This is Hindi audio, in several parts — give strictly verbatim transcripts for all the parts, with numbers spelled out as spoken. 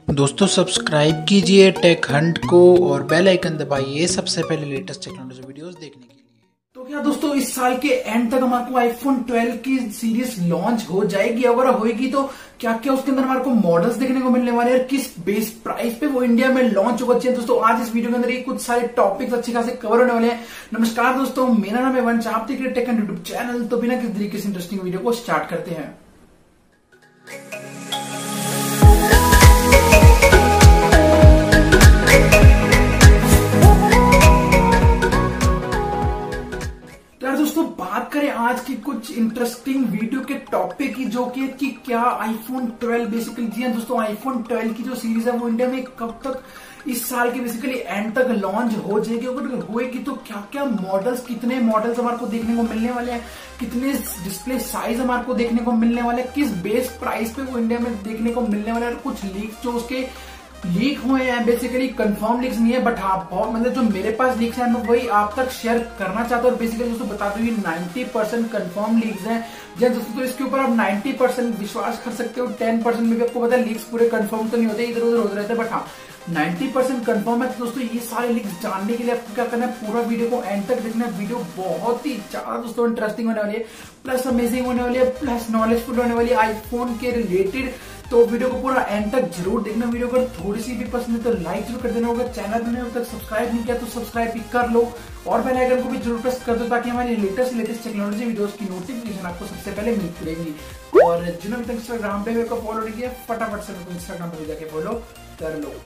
दोस्तों सब्सक्राइब कीजिए टेक हंट को और बेल आइकन दबाइए सबसे पहले लेटेस्ट टेक्नोलॉजी वीडियोस देखने के लिए। तो क्या दोस्तों इस साल के एंड तक हमारे को आईफोन ट्वेल्व की सीरीज लॉन्च हो जाएगी। अगर होएगी तो क्या क्या उसके अंदर हमारे को मॉडल्स देखने को मिलने वाले हैं, किस बेस प्राइस पे वो इंडिया में लॉन्च होगा। चाहिए दोस्तों आज इस वीडियो के अंदर ये कुछ सारे टॉपिक्स अच्छे खासे कवर होने वाले हैं। नमस्कार दोस्तों, मेरा नाम है वंश, आप देख रहे हैं टेक एंड यूट्यूब चैनल। तो बिना किसी तरीके से इंटरेस्टिंग वीडियो को स्टार्ट करते हैं। बात करें आज की कुछ इंटरेस्टिंग वीडियो के टॉपिक की, जो कि कि क्या आईफोन ट्वेल्व बेसिकली जी हां दोस्तों, आईफोन ट्वेल्व की जो सीरीज है वो इंडिया में कब तक इस साल के बेसिकली एंड तक लॉन्च हो जाएगी। अगर होएगी तो क्या क्या मॉडल्स, कितने मॉडल्स हमारे को देखने को मिलने वाले हैं, कितने डिस्प्ले साइज हमारे को देखने को मिलने वाले हैं, किस बेस प्राइस पे वो इंडिया में देखने को मिलने वाले हैं। और कुछ लीक्स जो उसके लीक हुए हैं, बेसिकली कंफर्म लीक्स नहीं है बट हाँ बहुत मतलब जो मेरे पास लीक्स हैं मैं वही आप तक शेयर करना चाहता हूँ। और बेसिकली दोस्तों बता दूं ये नब्बे परसेंट कंफर्म लीक्स हैं। जब दोस्तों तो इसके ऊपर आप नब्बे परसेंट विश्वास कर सकते हो, दस परसेंट में भी आपको पता है लीक्स पूरे कंफर्म तो नहीं होते, इधर उधर होते रहते हैं, बट हाँ नब्बे परसेंट कंफर्म है। तो दोस्तों ये सारे लीक्स जानने के लिए आपको क्या करना है, पूरा वीडियो को एंड तक देखना है। वीडियो बहुत ही ज्यादा दोस्तों इंटरेस्टिंग होने वाली है, प्लस अमेजिंग होने वाली है, प्लस नॉलेजफुल होने वाली है आईफोन के रिलेटेड। तो वीडियो को पूरा एंड तक जरूर देखना। वीडियो अगर थोड़ी सी भी पसंद है तो लाइक जरूर कर देना होगा। चैनल में अभी तक सब्सक्राइब नहीं किया तो सब्सक्राइब भी कर लो और बेल आइकन को भी जरूर प्रेस कर दो ताकि हमारी लेटेस्ट लेटेस्ट टेक्नोलॉजी वीडियोस की नोटिफिकेशन आपको सबसे पहले मिलती रहेगी। और जिन्होंने अभी तक इंस्टाग्राम पे मेरे को फॉलो नहीं किया फटाफट से मेरे को इंस्टाग्राम पे जाके फॉलो कर लो।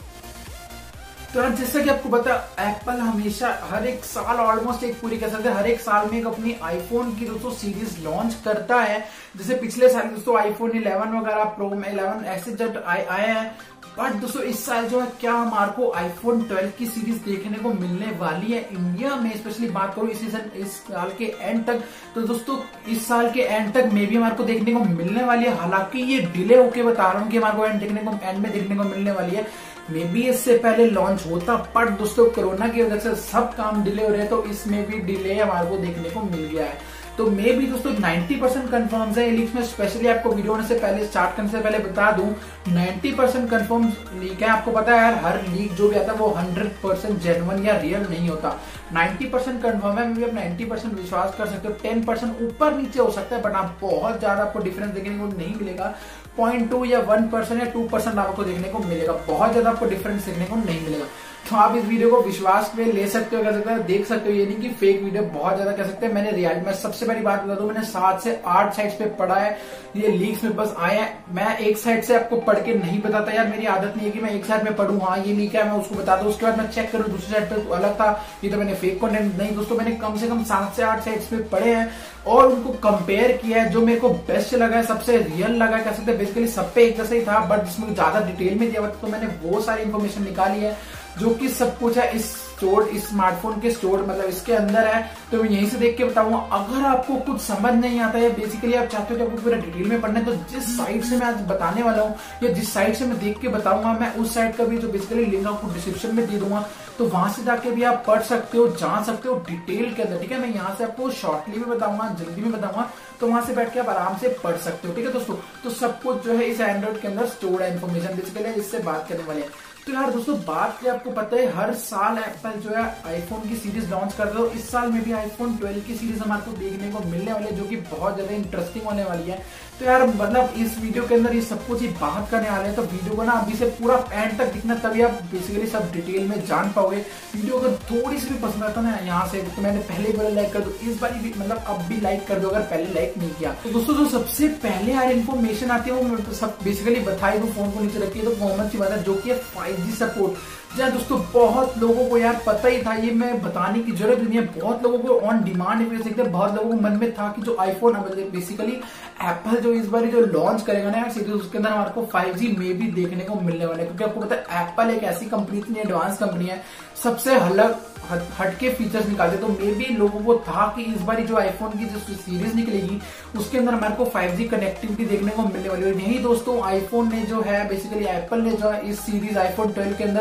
तो यार जैसा कि आपको पता है एप्पल हमेशा हर एक साल ऑलमोस्ट एक पूरी कह सकते हैं हर एक साल में एक अपनी आईफोन की दोस्तों सीरीज लॉन्च करता है। जैसे पिछले साल दोस्तों आईफोन इलेवन वगैरह प्रो में इलेवन ऐसे जब आए आए हैं, बट दोस्तों इस साल जो है क्या हमारे को आईफोन ट्वेल्व की सीरीज देखने को मिलने वाली है इंडिया में। स्पेशली बात करूं इस सीजन इस साल के एंड तक, तो दोस्तों इस साल के एंड तक मे भी हमारे को देखने को मिलने वाली है। हालांकि ये डिले होके बता रहा हूँ कि हमारे को एंड देखने को एंड में देखने को मिलने वाली है। मे बी इससे पहले लॉन्च होता, पर दोस्तों कोरोना की वजह से सब काम डिले हो रहे हैं, तो इसमें भी डिले हमारे को देखने को मिल गया है। तो मे भी दोस्तों नब्बे परसेंट कंफर्म है लीक्स में। स्पेशली आपको वीडियो होने से पहले स्टार्ट करने से पहले बता दूं नब्बे परसेंट कंफर्म लीक है। आपको पता है यार हर लीक जो भी आता है वो हंड्रेड परसेंट जेन्युइन या रियल नहीं होता। नब्बे परसेंट कंफर्म है, मैं भी नब्बे परसेंट विश्वास कर सकते हो। टेन परसेंट ऊपर नीचे हो सकता है बट आप बहुत ज्यादा आपको डिफरेंस देखने को नहीं मिलेगा। पॉइंट टू या वन परसेंट या टू परसेंट आपको देखने को मिलेगा, बहुत ज्यादा आपको डिफरेंस देखने को नहीं मिलेगा। तो आप इस वीडियो को विश्वास पे ले सकते हो, कह सकते हो, देख सकते हो। ये नहीं कि फेक वीडियो बहुत ज्यादा कह सकते हैं। मैंने रियल मैं सबसे बड़ी बात बता दूं, मैंने सात से आठ साइट्स पे पढ़ा है, ये लीक्स में बस आए हैं। मैं एक साइड से आपको पढ़ के नहीं बताता यार, मेरी आदत नहीं है कि मैं एक साइड में पढ़ूं हाँ ये लीक है मैं उसको बता दूं, उसके बाद मैं चेक करूं दूसरी साइड पे तो अलग था, ये तो मैंने फेक कंटेंट नहीं। दोस्तों मैंने कम से कम सात से आठ साइट्स पे पढ़े हैं और उनको कंपेयर किया है। जो मेरे को बेस्ट लगा है, सबसे रियल लगा है, कह सकते हैं बेसिकली सब पे एक जैसा ही था बट जिसमें ज्यादा डिटेल में दिया हुआ था, तो मैंने वो सारी इन्फॉर्मेशन निकाली है जो कि सब कुछ है इस स्टोर इस स्मार्टफोन के स्टोर मतलब इसके अंदर है। तो मैं यहीं से देख के बताऊंगा। अगर आपको कुछ समझ नहीं आता है, बेसिकली आप चाहते हो कि आपको पूरा डिटेल में पढ़ना है, तो जिस साइट से मैं आज बताने वाला हूँ या जिस साइट से मैं देख के बताऊंगा, मैं उस साइट का भी जो बेसिकली लिंक आपको डिस्क्रिप्शन में दे दूंगा। तो वहां से जाके भी आप पढ़ सकते हो, जान सकते हो डिटेल के अंदर, ठीक है। मैं यहाँ से आपको शॉर्टली भी बताऊंगा, जल्दी भी बताऊंगा, तो वहां से बैठ के आप आराम से पढ़ सकते हो, ठीक है दोस्तों। तो सब कुछ जो है इस एंड्रॉइड के अंदर स्टोर है इन्फॉर्मेशन बेसिकली, जिससे बात करने वाले हैं। तो यार दोस्तों बात की आपको पता है हर साल एप्पल जो है आईफोन की सीरीज लॉन्च कर रहा है। इस साल में भी आईफोन ट्वेल्व की सीरीज हमारे को देखने को मिलने वाली है, जो कि बहुत ज्यादा इंटरेस्टिंग होने वाली है। तो यार मतलब इस वीडियो के अंदर ये सब कुछ ही बात करने वाले हैं, तो वीडियो को ना अभी से पूरा एंड तक दिखना, तभी आप बेसिकली सब डिटेल में जान पाओगे। वीडियो अगर थोड़ी सी भी पसंद आता ना यहाँ से, तो मैंने पहले ही बोला लाइक कर दो, इस बार भी मतलब अब भी लाइक कर दो अगर पहले लाइक नहीं किया। तो दोस्तों जो सबसे पहले यार इन्फॉर्मेशन आती है वो सब बेसिकली बताई दो, फोन को नीचे रखिए तो कॉमन सी बात है, जो कि फाइव जी सपोर्ट। जहाँ दोस्तों बहुत लोगों को यार पता ही था, ये मैं बताने की जरूरत नहीं है, बहुत लोगों को ऑन डिमांड भी सकते हैं। बहुत लोगों को मन में था कि जो आईफोन बेसिकली एप्पल जो इस बार जो लॉन्च करेगा ना यार सीरीज, उसके अंदर हमारे को फाइव जी में भी देखने को मिलने वाला है। क्योंकि आपको पता है एप्पल एक ऐसी कंपनी, इतनी एडवांस कंपनी है, सबसे अलग हटके फीचर्स निकालते। तो मे भी लोगों को था कि इस बार जो आईफोन की जो सीरीज निकलेगी उसके अंदर हमारे को फाइव जी कनेक्टिविटी देखने को मिलने वाली है। यही दोस्तों आईफोन ने जो है बेसिकली एप्पल ने जो है इस सीरीज आईफोन ट्वेल्व के अंदर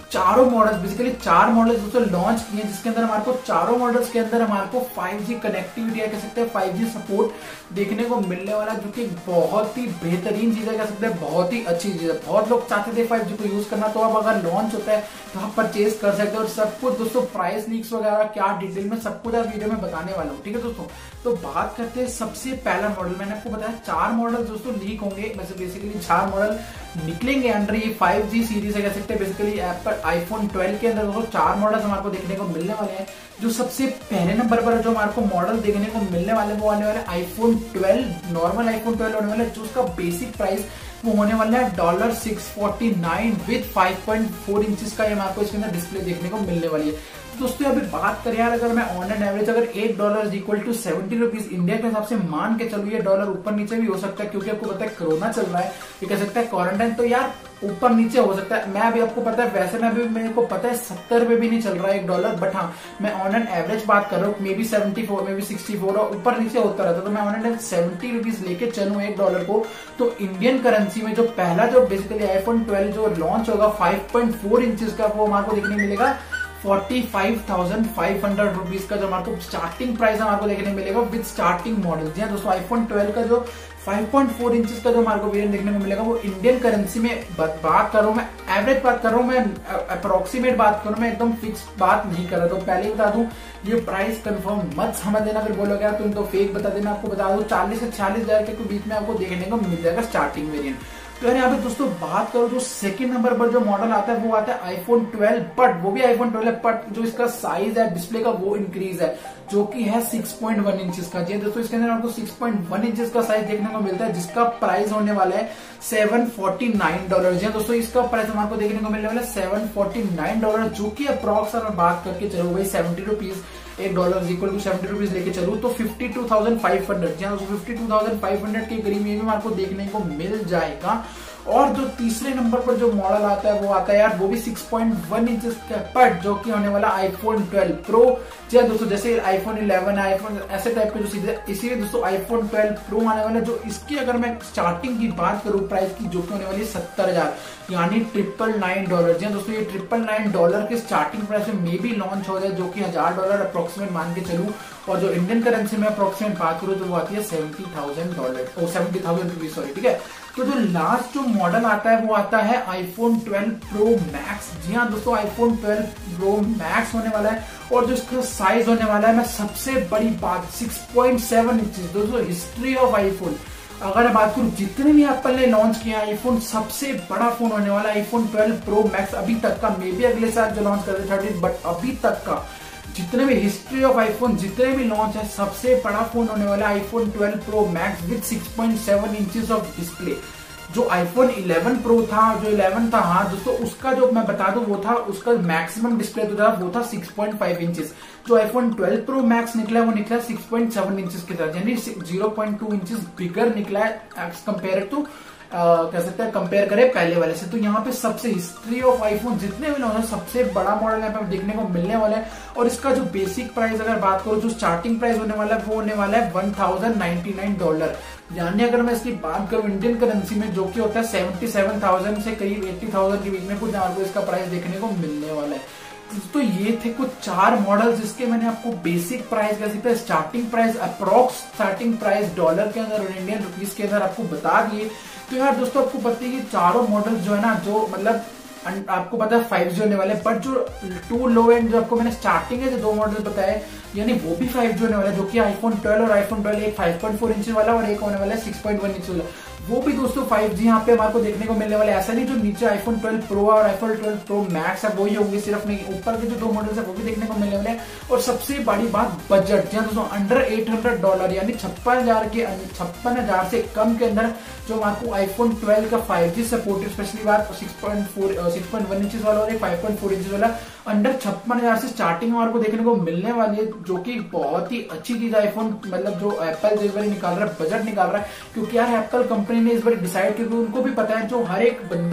चारों मॉडल्स बेसिकली चार मॉडल्स दोस्तों लॉन्च किए हैं, जिसके अंदर हमारे को चारों मॉडल्स के अंदर हमारे को फाइव जी कनेक्टिविटी या कह सकते हैं फाइव जी सपोर्ट देखने को मिलने वाला, जो कि बहुत ही बेहतरीन चीज है, कह सकते हैं बहुत ही अच्छी चीज है। बहुत लोग चाहते थे फाइव जी को यूज करना, तो अब अगर लॉन्च होता है तो आप परचेज कर सकते हैं। और सब कुछ दोस्तों प्राइस लीक्स वगैरह क्या डिटेल में सब कुछ आज वीडियो में बताने वाला हूँ, ठीक है दोस्तों। तो बात करते हैं सबसे पहला मॉडल। मैंने आपको बताया चार मॉडल दोस्तों लीक होंगे, वैसे बेसिकली चार मॉडल निकलेंगे अंडर ये फाइव जी सीरीज है, कह सकते हैं बेसिकली एप्पल आईफोन ट्वेल्व के अंदर दोस्तों चार मॉडल्स हमारे को देखने को मिलने वाले हैं। जो सबसे पहले नंबर पर जो हमारे को मॉडल देखने को मिलने वाले वो आने वाले iPhone twelve, normal iPhone twelve होने वाला है, जो उसका बेसिक प्राइस वो होने वाला है dollar six forty nine with five point four inches का ये हमारे को इसके अंदर डिस्प्ले देखने को मिलने वाली है। दोस्तों अभी बात करें यार, अगर मैं ऑन एंड एवरेज अगर at dollar equal to seventy rupees India के हिसाब से मान के चलूँ, ये डॉलर ऊपर नीचे भी हो सकता है, क्योंकि आपको पता है कोरोना चल रहा है, ये कह सकता है क्वारंटाइन, तो यार ऊपर नीचे हो सकता है। मैं अभी आपको पता है वैसे में अभी मेरे को पता है सत्तर रुपए भी नहीं चल रहा है एक डॉलर, बट हाँ मैं ऑन एंड एवरेज बात कर रहा हूँ, maybe seventy four maybe sixty four और ऊपर नीचे होता रहता, तो मैं ऑन एंड सेवेंटी रुपीज लेके चलूँ एक डॉलर को, तो इंडियन करेंसी में जो पहला जो बेसिकली आईफोन ट्वेल्व जो लॉन्च होगा फाइव पॉइंट फोर इंचेस का, वो हमारे को देखने मिलेगा forty five thousand five hundred rupees का जो हमारे को स्टार्टिंग प्राइस हमारे को देखने मिलेगा विद स्टार्टिंग मॉडल। जी हाँ दोस्तों, आईफोन ट्वेल्व का जो फाइव पॉइंट फोर इंचेस का जो हमारे को वेरिएंट देखने को मिलेगा वो इंडियन करेंसी में बात कर रहा हूँ मैं, एवरेज बात कर रहा हूँ मैं, अप्रोक्सीमेट बात करूँ मैं, एकदम फिक्स बात नहीं कर रहा। तो पहले ही बता दूं ये प्राइस कंफर्म मत समझ देना, फिर बोलोगे तुम तो फेक बता देना। आपको बता दूं चालीस से छियालीस हजार के बीच में आपको देखने को मिल जाएगा स्टार्टिंग वेरिएंट। तो यार यहाँ पे दोस्तों बात करो जो सेकंड नंबर पर जो मॉडल आता है वो आता है आईफोन ट्वेल्व, बट वो भी आईफोन ट्वेल्व बट जो इसका साइज है डिस्प्ले का वो इंक्रीज है, जो कि है सिक्स पॉइंट वन इंचेस का। जी दोस्तों, इसके अंदर आपको सिक्स पॉइंट वन इंचेस का साइज देखने को मिलता है, जिसका प्राइस होने वाला है सेवन फोर्टी नाइन डॉलर। जी दोस्तों, इसका प्राइस हमारे को देखने को मिलने वाला है सेवन फोर्टी नाइन डॉलर, जो कि अप्रॉक्स अगर बात करके चलो भाई सेवेंटी रुपीज एक dollar equal to seventy rupees लेके चलू तो fifty two thousand five hundred जी दोस्तों fifty two thousand five hundred के करीब ये भी हमारे को देखने को मिल जाएगा। और जो तीसरे नंबर पर जो मॉडल आता है वो आता है यार वो भी सिक्स पॉइंट वन इंचेस का, बट जो कि होने वाला आईफोन ट्वेल्व प्रो। जी दोस्तों, जैसे आईफोन इलेवन है, आईफोन ऐसे टाइप के जो सीधे, इसीलिए दोस्तों आईफोन ट्वेल्व प्रो आने वाला है, जो इसकी अगर मैं स्टार्टिंग की बात करूं प्राइस की, जो कि होने वाली है सत्तर हजार यानी ट्रिपल नाइन डॉलर। जी दोस्तों, ये ट्रिपल नाइन डॉलर के स्टार्टिंग प्राइस में मे भी लॉन्च हो जाए, जो कि हजार डॉलर अप्रोक्सीमेट मान के चलूं, और जो इंडियन करेंसी में अप्रोक्सीमेट बात करूं तो वो आती है सेवेंटी थाउजेंड डॉलर और सेवेंटी थाउजेंड रुपीज सॉरी, ठीक है। तो जो लास्ट जो मॉडल आता है वो आता है आईफोन ट्वेल्व प्रो मैक्स। जी हाँ दोस्तों, आईफोन ट्वेल्व प्रो मैक्स होने वाला है, और जो इसका साइज होने वाला है, मैं सबसे बड़ी बात सिक्स पॉइंट सेवन इंचेस। दोस्तों हिस्ट्री ऑफ आईफोन अगर बात करूं जितने भी एप्पल ने लॉन्च किया आईफोन, सबसे बड़ा फोन होने वाला है आईफोन ट्वेल्व प्रो मैक्स अभी तक का, मे बी अगले साल जो लॉन्च करते थर्टी, बट अभी तक का जितने भी हिस्ट्री ऑफ आईफोन जितने भी लॉन्च है, सबसे बड़ा फोन होने वाला है iPhone twelve pro Max with six point seven inches of display. जो आईफोन इलेवन प्रो था, जो इलेवन था, हाँ दोस्तों, उसका जो मैं बता दूं वो था उसका मैक्सिमम डिस्प्ले जो था वो था सिक्स पॉइंट फाइव इंचेस। जो आईफोन ट्वेल्व प्रो मैक्स निकला है वो निकला सिक्स पॉइंट सेवन इंचेस के साथ, यानी zero point two inches bigger निकला है एज कंपेयर टू कह सकते हैं कंपेयर करें पहले वाले से। तो यहाँ पे सबसे हिस्ट्री ऑफ आईफोन जितने भी लॉन्च है सबसे बड़ा मॉडल यहाँ पे देखने को मिलने वाला है। और इसका जो बेसिक प्राइस अगर बात करूं, जो स्टार्टिंग प्राइस होने वाला है वो होने वाला है one thousand ninety nine dollar, यानी अगर मैं इसकी बात करूं इंडियन करेंसी में, जो कि होता है सेवेंटी सेवन थाउजेंड से करीब एट्टी थाउजेंड के बीच में कुछ आपको इसका प्राइस देखने को मिलने वाला है। तो ये थे कुछ चार मॉडल जिसके मैंने आपको बेसिक प्राइस कह सकते हैं, starting price, approx starting price dollar के अंदर और इंडियन रुपीज के अंदर आपको बता दिए। तो यार दोस्तों, आपको पता है कि चारों मॉडल जो है ना, जो मतलब आपको पता है फाइव जी होने वाले, बट जो टू लो एंड जो आपको मैंने स्टार्टिंग है जो दो मॉडल बताए, यानी वो भी फाइव जी होने वाला है, जो कि आईफोन ट्वेल्व और आईफोन ट्वेल्व, एक फाइव पॉइंट फोर इंच वाला और एक होने वाला है सिक्स पॉइंट वन इंच वाला, वो भी दोस्तों फाइव जी यहाँ पे हमारे को देखने को मिलने वाले। ऐसा नहीं जो नीचे आईफोन ट्वेल्व प्रो और आईफोन ट्वेल्व प्रो मैक्स है वो ही होंगे, सिर्फ नहीं, ऊपर के जो दो मॉडल्स है वो भी देखने को मिलने वाले हैं। और सबसे बड़ी बात बजट, जहाँ दोस्तों अंडर एट हंड्रेड डॉलर यानी छप्पन हजार के छप्पन हजार से कम के अंदर जो आपको आईफोन ट्वेल्व का फाइव जी सपोर्टेड, स्पेशली बात six point four six point one inches वाला और एक फाइव पॉइंट फोर इंचेस वाला, अंडर छप्पन हजार से स्टार्टिंग हमारे को देखने को मिलने वाली है, जो कि बहुत ही अच्छी चीज आईफोन मतलब जो एप्पल जो इस बार निकाल रहा है, बजट निकाल रहा है। क्योंकि यार एप्पल कंपनी ने इस बार डिसाइड, क्योंकि उनको भी पता है जो हर एक बंदा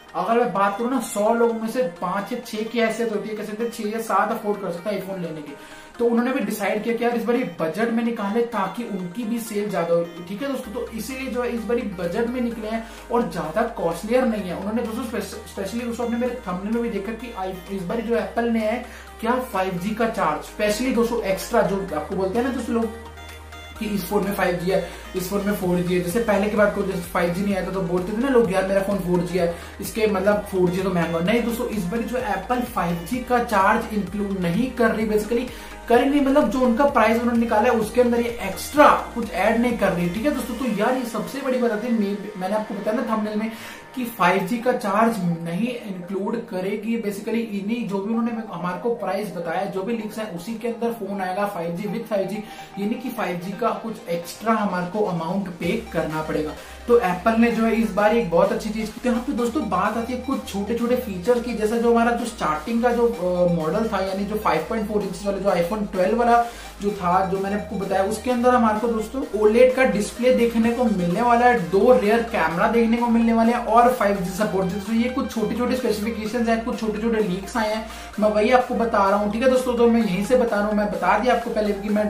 अगर मैं बात करूँ ना सौ लोगों में से पांच या छह की हैसियत होती है, कह सकते छह या सात अफोर्ड कर सकता है आईफोन लेने की। तो उन्होंने भी डिसाइड किया कि यार इस बारी बजट में निकाले ताकि उनकी भी सेल ज्यादा हो। ठीक है दोस्तों, तो इसीलिए जो है इस बारी बजट में निकले हैं और ज्यादा कॉस्टलियर नहीं है। उन्होंने दोस्तों स्पेशली दोस्तों आपने मेरे थंबनेल में भी देखा कि इस बारी जो एप्पल ने है क्या फाइव जी का चार्ज स्पेशली दोस्तों एक्स्ट्रा, जो आपको बोलते हैं ना दोस्तों लोग कि इस फोन में फाइव जी है, इस फोन में फोर जी है। जैसे पहले की बात करो, जैसे फाइव जी नहीं आया था तो बोलते थे ना लोग यार मेरा फोन फोर जी है, इसके मतलब फोर जी तो महंगा। नहीं दोस्तों, इस बार जो एप्पल फाइव जी का चार्ज इंक्लूड नहीं कर रही, बेसिकली करेंगे, मतलब जो उनका प्राइस उन्होंने निकाला है उसके अंदर ये एक्स्ट्रा कुछ ऐड नहीं कर रही। ठीक है दोस्तों, तो यार ये सबसे बड़ी बात आती है, मैंने आपको बताया ना थंबनेल में कि फाइव जी का चार्ज नहीं इंक्लूड करेगी। बेसिकली इन्हीं जो भी उन्होंने हमारे को प्राइस बताया, जो भी लीक्स है उसी के अंदर फोन आएगा five G with five G, ये नहीं कि फाइव जी का कुछ एक्स्ट्रा हमारे को अमाउंट पे करना पड़ेगा। तो एप्पल ने जो है इस बार एक बहुत अच्छी चीज की। यहाँ पे दोस्तों बात आती है कुछ छोटे छोटे फीचर की, जैसा जो हमारा जो स्टार्टिंग का जो मॉडल था, यानी जो फाइव पॉइंट फोर इंच वाला जो आईफोन ट्वेल्व वाला जो था, जो मैंने आपको बताया, उसके अंदर हमारे को दोस्तों ओलेड का डिस्प्ले देखने को मिलने वाला है, दो रेयर कैमरा देखने को मिलने वाले हैं और फाइव जी सपोर्ट। तो ये कुछ छोटे छोटे स्पेसिफिकेशंस हैं, कुछ छोटे छोटे लीक्स आए हैं, मैं वही आपको बता रहा हूँ। ठीक है दोस्तों, तो मैं यहीं से बता रहा हूँ, मैं बता दिया आपको पहले कि मैं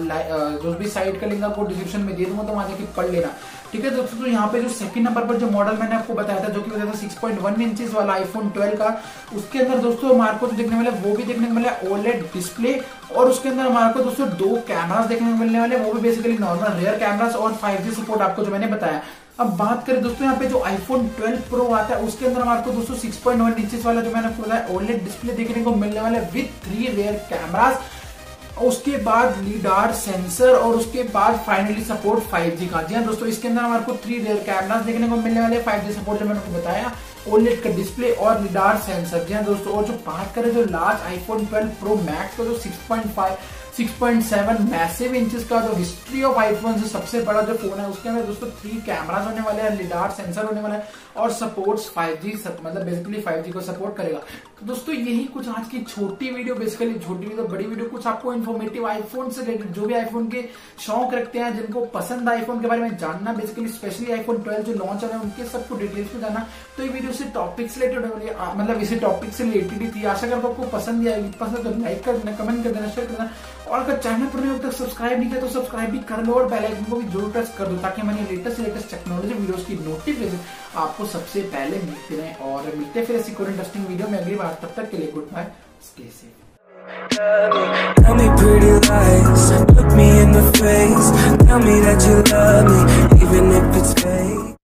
जो भी साइट का लिंक आपको डिस्क्रिप्शन में दे दूंगा, तो वहां जाके पढ़ लेना। ठीक है दोस्तों, तो यहाँ पे जो सेकंड नंबर पर जो मॉडल मैंने आपको बताया था, जो कि बताया था सिक्स पॉइंट वन इंचेस वाला आईफोन ट्वेल्व का, उसके अंदर दोस्तों हमारे को तो देखने वाले वो भी देखने को मिला ओलेड डिस्प्ले, और उसके अंदर हमारे को दोस्तों दो कैमरास देखने को मिलने वाले, वो भी बेसिकली नॉर्मल रेयर कैमरास और फाइव जी सपोर्ट आपको जो मैंने बताया। अब बात करें दोस्तों यहाँ पे जो आईफोन ट्वेल्व प्रो आता है, उसके अंदर हमारे को दोस्तों सिक्स पॉइंट वन इंचेस वाला जो मैंने आपको बताया ओलेड डिस्प्ले देखने को मिलने वाला है विद थ्री रेयर कैमरास, उसके बाद लीडार सेंसर, और उसके बाद फाइनली सपोर्ट फाइव जी का। जी हाँ दोस्तों, इसके अंदर हमारे को थ्री रेयर कैमरास देखने को मिलने वाले, फाइव जी सपोर्ट जो मैंने आपको बताया, ओलेड का डिस्प्ले और लीडार सेंसर। जी हाँ दोस्तों, और जो बात करें जो large iPhone twelve pro max का जो six point five six point seven massive inches का जो हिस्ट्री ऑफ आईफोन से सबसे बड़ा जो फोन है, उसके अंदर दोस्तों थ्री कैमरास होने वाले हैं, लिडार सेंसर होने वाला है और सपोर्ट्स फाइव जी, मतलब बेसिकली फाइव जी को सपोर्ट करेगा। तो दोस्तों यही कुछ आज की छोटी वीडियो, बेसिकली छोटी वीडियो बड़ी वीडियो, कुछ आपको इन्फॉर्मेटिव आईफोन से रिलेटेड, जो भी आईफोन के शौक रखते हैं, जिनको पसंद आईफोन के बारे में जानना, बेसिकली स्पेशली आईफोन ट्वेल्व जो लॉन्च हो रहा है उनके सबको डिटेल्स में जानना, तो ये वीडियो से टॉपिक से रिलेटेड, मतलब इसी टॉपिक से रिलेटेड ही थी। आशा करता हूँ आपको पसंद आएगी, पसंद तो लाइक कर देना, कमेंट कर देना, शेयर कर देना, और अगर चैनल पर अब तक सब्सक्राइब नहीं किया तो सब्सक्राइब भी कर लो और बेल आइकन को भी जरूर प्रेस कर दो, ताकि हमारी लेटेस्ट लेटेस्ट टेक्नोलॉजी वीडियोस की नोटिफिकेशन आपको सबसे पहले मिलती रहे। और मिलते हैं फिर ऐसी कोई इंटरेस्टिंग वीडियो में अगली बार, तब तक के लिए goodbye, stay safe. Tell me pretty lies, look me in the face, tell me that you love me, even if it's fake.